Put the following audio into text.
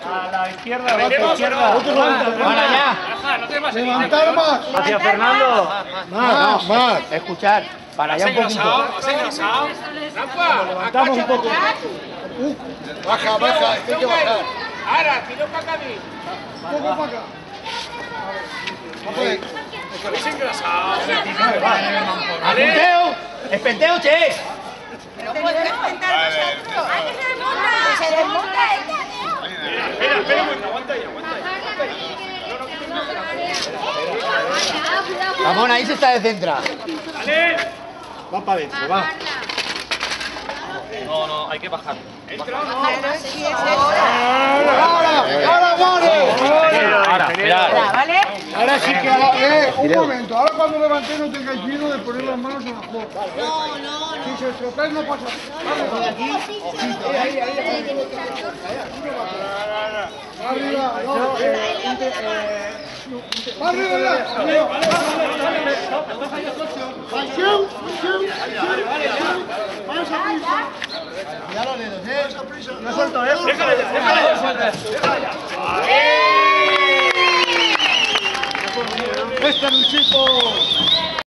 A la izquierda, a la izquierda. Para allá. Levantar más. Hacia Fernando. Más. Escuchar. Para allá un poquito. Levantamos un poco. Baja, hay que bajar. Ahora, tiro para acá. Un poco para acá. Habéis engrasado. ¡Espenteo! ¡Espenteo, che! No puedes espentar vosotros. ¡Ay, que se desmonta! ¡Que se desmonta esta, tío! Espera, aguanta ahí. Ramón, ahí se está descentra. Va para adentro, va. No, hay que bajar. Ahora, ¿Vale? ahora sí que un momento, ahora cuando levantéis no tengáis miedo de poner las manos en la boca. No. Si se estropeáis no pasa nada. Arriba, No suelto, Déjale. Este es un chico.